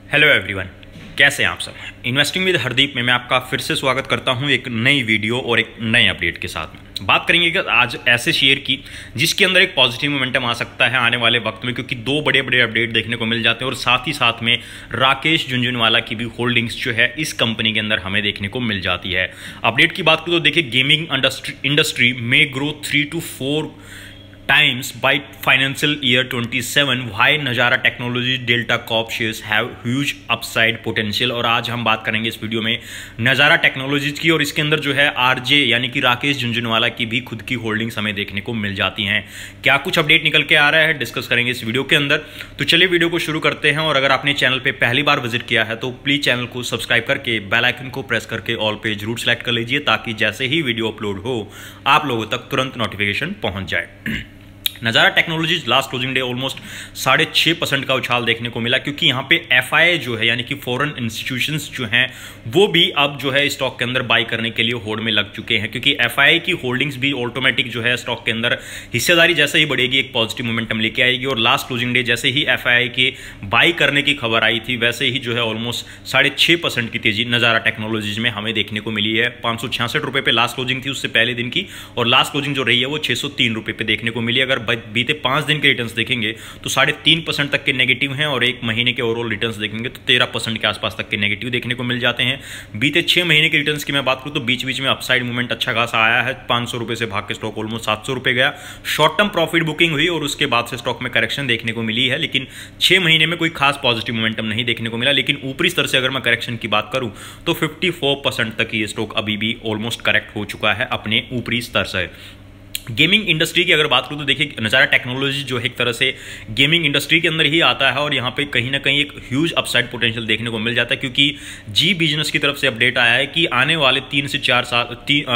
Hello everyone, कैसे हैं आप सब। इन्वेस्टिंग विद हरदीप में मैं आपका फिर से स्वागत करता हूं एक नई वीडियो और एक नए अपडेट के साथ में। बात करेंगे कि आज ऐसे शेयर की जिसके अंदर एक पॉजिटिव मोमेंटम आ सकता है आने वाले वक्त में, क्योंकि दो बड़े बड़े अपडेट देखने को मिल जाते हैं और साथ ही साथ में राकेश झुनझुनवाला की भी होल्डिंग्स जो है इस कंपनी के अंदर हमें देखने को मिल जाती है। अपडेट की बात करें तो देखिए, गेमिंग इंडस्ट्री में grow 3 to 4 times by financial year 27 why Nazara technology Delta Corp shares have huge upside potential. और आज हम बात करेंगे इस वीडियो में नजारा टेक्नोलॉजीज की, और इसके अंदर जो है आरजे यानी कि राकेश झुनझुनवाला की भी खुद की होल्डिंग्स हमें देखने को मिल जाती हैं। क्या कुछ अपडेट निकल के आ रहा है, डिस्कस करेंगे इस वीडियो के अंदर। तो चलिए वीडियो को शुरू करते हैं। और अगर आपने चैनल पर पहली बार विजिट किया है तो प्लीज चैनल को सब्सक्राइब करके बेल आइकन को प्रेस करके ऑल पे जरूर सेलेक्ट कर लीजिए, ताकि जैसे ही वीडियो अपलोड हो आप लोगों तक तुरंत नोटिफिकेशन पहुंच जाए। Nazara technologies last closing day almost 6.5% का उछाल देखने को मिला, क्योंकि यहाँ पे एफआईआई जो है यानी कि फॉरेन इंस्टीट्यूशंस जो हैं वो भी अब जो है स्टॉक के अंदर बाई करने के लिए होड़ में लग चुके हैं, क्योंकि एफआईआई की होल्डिंग्स भी ऑटोमेटिक जो है स्टॉक के अंदर हिस्सेदारी जैसे ही बढ़ेगी एक पॉजिटिव मोमेंटम लेके आएगी। और लास्ट क्लोजिंग डे जैसे ही एफआईआई के बाई करने की खबर आई थी वैसे ही जो है ऑलमोस्ट 6.5% की तेजी नजारा टेक्नोलॉजीज में हमें देखने को मिली है। 566 रुपये पे लास्ट क्लोजिंग थी उससे पहले दिन की, और लास्ट क्लोजिंग जो रही है वो 603 रुपये पे देखने को मिली। अगर बीते 5 दिन के रिटर्न्स देखेंगे तो 3.5% तक के नेगेटिव हैं, और एक महीने के ओवरऑल रिटर्न्स देखेंगे तो 13% के आसपास तक के नेगेटिव देखने को मिल जाते हैं। बीते 6 महीने के रिटर्न्स की मैं बात करूं तो बीच बीच में अपसाइड मूवमेंट अच्छा खासा आया है। 500 रुपये से भाग के स्टॉक ऑलमोस्ट 700 रुपये गया। शॉर्ट टर्म प्रॉफिट बुकिंग हुई और उसके बाद से स्टॉक में करेक्शन देखने को मिली है, लेकिन 6 महीने में कोई खास पॉजिटिव मोमेंटम नहीं देखने को मिला। लेकिन ऊपरी स्तर से अगर मैं करेक्शन की बात करूं तो 54% तक ये स्टॉक अभी भी ऑलमोस्ट करेक्ट हो चुका है अपने ऊपरी स्तर से। गेमिंग इंडस्ट्री की अगर बात करूं तो देखिए, नजारा टेक्नोलॉजी जो है एक तरह से गेमिंग इंडस्ट्री के अंदर ही आता है, और यहां पे कहीं ना कहीं एक ह्यूज अपसाइड पोटेंशियल देखने को मिल जाता है, क्योंकि जी बिजनेस की तरफ से अपडेट आया है कि आने वाले 3 से 4 साल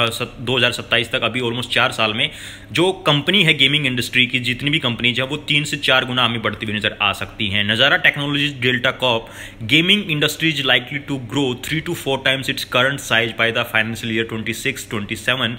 2027 तक, अभी ऑलमोस्ट 4 साल में जो कंपनी है गेमिंग इंडस्ट्री की, जितनी भी कंपनीज है वो 3 से 4 गुना हमें बढ़ती हुई नजर आ सकती हैं। Nazara technologies Delta Corp gaming industries likely to grow 3 to 4 times its current size by the financial year 26-27।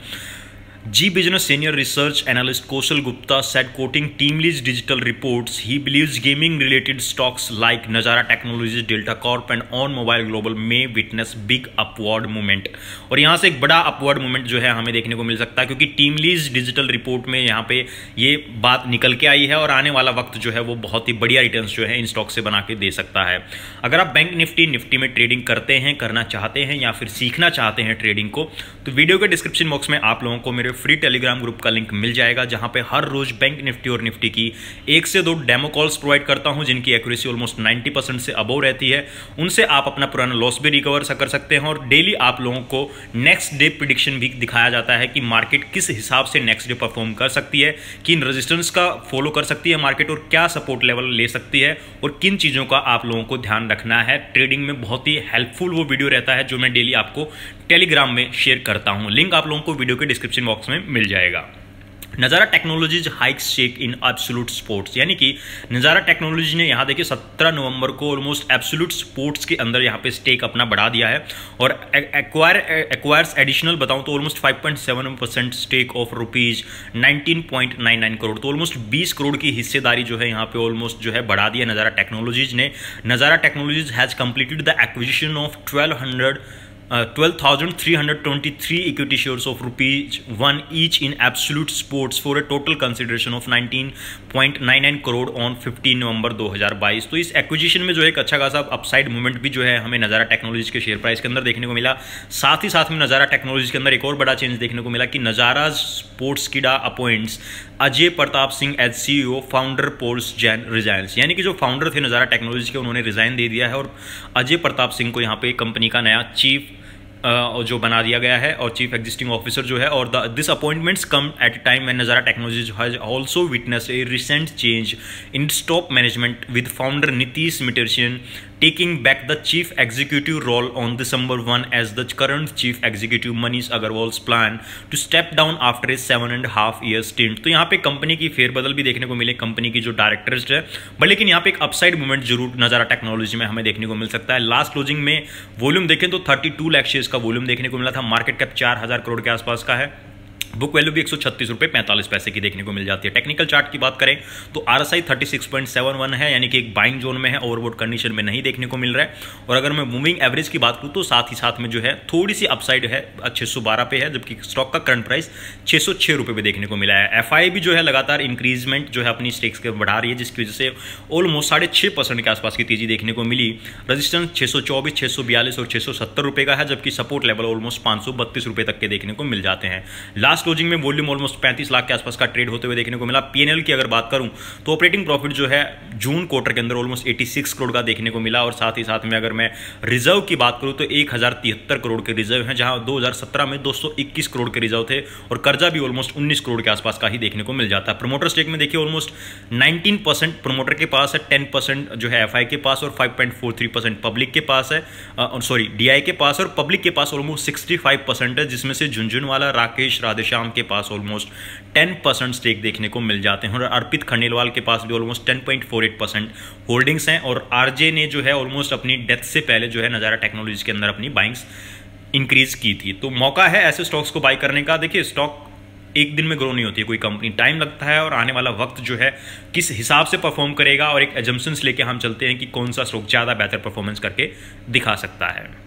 G Business Senior Research Analyst Kaushal Gupta said, quoting TeamLease Digital reports, he believes gaming-related stocks like Nazara Technologies, Delta Corp and On Mobile Global may witness big upward movement। और यहाँ से एक बड़ा upward movement जो है हमें देखने को मिल सकता है, क्योंकि TeamLease डिजिटल रिपोर्ट में यहाँ पे ये बात निकल के आई है, और आने वाला वक्त जो है वो बहुत ही बढ़िया रिटर्न्स जो है इन स्टॉक से बना के दे सकता है। अगर आप बैंक निफ्टी में ट्रेडिंग करते हैं, करना चाहते हैं या फिर सीखना चाहते हैं ट्रेडिंग को, तो वीडियो के डिस्क्रिप्शन बॉक्स में आप लोगों को मेरे फ्री टेलीग्राम ग्रुप का लिंक मिल जाएगा, जहां पे हर रोज बैंक निफ्टी और निफ्टी की 1 से 2 डेमो कॉल्स प्रोवाइड करता हूं, जिनकी एक्यूरेसी ऑलमोस्ट 90% से अबव रहती है। उनसे आप अपना पुराना लॉस भी रिकवर कर सकते हैं, और डेली आप लोगों को नेक्स्ट डे प्रेडिक्शन भी दिखाया जाता है कि मार्केट किस हिसाब से नेक्स्ट डे परफॉर्म कर सकती है, किन रेजिस्टेंस का फॉलो कर सकती है मार्केट, और क्या सपोर्ट लेवल ले सकती है, और किन चीजों का आप लोगों को ध्यान रखना है। ट्रेडिंग में बहुत ही हेल्पफुल वो वीडियो रहता है जो मैं डेली आपको टेलीग्राम में शेयर करता हूं। लिंक आप लोगों को वीडियो के डिस्क्रिप्शन बॉक्स में मिल जाएगा। Nazara technologies hikes stake in absolute sports, यानी कि नजारा टेक्नोलॉजी ने यहाँ देखिए 17 नवंबर को ऑलमोस्ट एब्सोल्यूट स्पोर्ट्स के अंदर यहाँ पे स्टेक अपना बढ़ा दिया है, और एक्वायर्स एडिशनल बताऊँ तो ऑलमोस्ट 5.7% स्टेक ऑफ ₹19.99 करोड़, तो ऑलमोस्ट 20 करोड़ की हिस्सेदारी जो है यहाँ पे ऑलमोस्ट जो है बढ़ा दिया नजारा टेक्नोलॉजीज ने। Nazara technologies has completed the acquisition of 12,323 equity shares of ₹1 each in Absolute Sports for a total consideration of 19.99 crore on 15 November 2022। तो इस एक्विजिशन में जो एक अच्छा खासा अपसाइड मूवमेंट भी जो है हमें नजारा टेक्नोलॉजीज के शेयर प्राइस के अंदर देखने को मिला। साथ ही साथ में नजारा टेक्नोलॉजीज के अंदर एक और बड़ा चेंज देखने को मिला कि Nazara Sportskeeda appoints Ajay Pratap Singh as CEO, founder Porush Jain resigns, यानी कि जो फाउंडर थे नजारा टेक्नोलॉजी के उन्होंने रिजाइन दे दिया है, और अजय प्रताप सिंह को यहाँ पे कंपनी का नया चीफ जो बना दिया गया है, और चीफ एग्जिस्टिंग ऑफिसर जो है। और this appointments come at time when Nazara technologies has also witnessed a recent change in top management with founder Nitish Mittersain taking back the chief executive role on December 1 as the current chief executive Manish Agarwal's plan to step down after a 7.5 year stint। तो यहाँ पे company की फेरबदल भी देखने को मिले, company की जो डायरेक्टर्स है, बट लेकिन यहाँ पे एक अपसाइड मूवमेंट जरूर नजारा टेक्नोलॉजी में हमें देखने को मिल सकता है। लास्ट क्लोजिंग में वॉल्यूम देखें तो 32 लाख शेयर्स का वॉल्यूम देखने को मिला था, मार्केट कैप 4,000 करोड़ के आसपास का है। बुक वैल्यू भी 136 रुपये 45 पैसे की देखने को मिल जाती है। टेक्निकल चार्ट की बात करें तो RSI 36.71 है, यानी कि एक बाइंग जोन में है, ओवरबॉट कंडीशन में नहीं देखने को मिल रहा है। और अगर मैं मूविंग एवरेज की बात करूं तो साथ ही साथ में जो है थोड़ी सी अपसाइड है, 612 पे है, जबकि स्टॉक का करंट प्राइस 606 रुपये पे देखने को मिला है। FI भी जो है लगातार इंक्रीजमेंट जो है अपनी स्टेक्स के बढ़ा रही है, जिसकी वजह से ऑलमोस्ट 6.5% के आसपास की तेजी देखने को मिली। रजिस्टेंस 624, 642 और 670 रुपये का है, जबकि सपोर्ट लेवल ऑलमोस्ट 532 रुपये तक के देखने को मिल जाते हैं। लास्ट क्लोजिंग में वॉल्यूम ऑलमोस्ट 35 लाख के आसपास का ट्रेड होते हुए देखने को मिला। P&L की अगर बात करूं तो ऑपरेटिंग प्रॉफिट जो है जून क्वार्टर के अंदर ऑलमोस्ट 86 करोड़ का देखने को मिला। और साथ ही साथ में अगर मैं रिजर्व की बात करूं तो 1073 करोड़ के रिजर्व हैं, जहां 2017 में 221 करोड़ के रिजर्व थे, और कर्जा भी ऑलमोस्ट 19 करोड़ के आसपास का ही देखने को मिल जाता है। प्रमोटर स्टेक में देखिए ऑलमोस्ट 19% प्रमोटर के पास है, 10% जो है FI के पास और 5.43% पब्लिक के पास है, सॉरी DI के पास, और पब्लिक के पास ऑलमोस्ट 65% है, जिसमें से झुंझुनवाला, राकेश, राधेश्याम के पास ऑलमोस्ट 10% स्टेक देखने को मिल जाते हैं, और अर्पित खंडेलवाल के पास भी ऑलमोस्ट 10.48% होल्डिंग्स हैं। और RJ ने जो है ऑलमोस्ट अपनी डेथ से पहले जो है नजारा टेक्नोलॉजीज के अंदर अपनी बाइंग्स इंक्रीज की थी। तो मौका है ऐसे स्टॉक्स को बाई करने का। देखिए स्टॉक एक दिन में ग्रो नहीं होती है कोई कंपनी, टाइम लगता है, और आने वाला वक्त जो है किस हिसाब से परफॉर्म करेगा, और एक एजम्पशंस लेके हम चलते हैं कि कौन सा स्टॉक ज़्यादा बेहतर परफॉर्मेंस करके दिखा सकता है।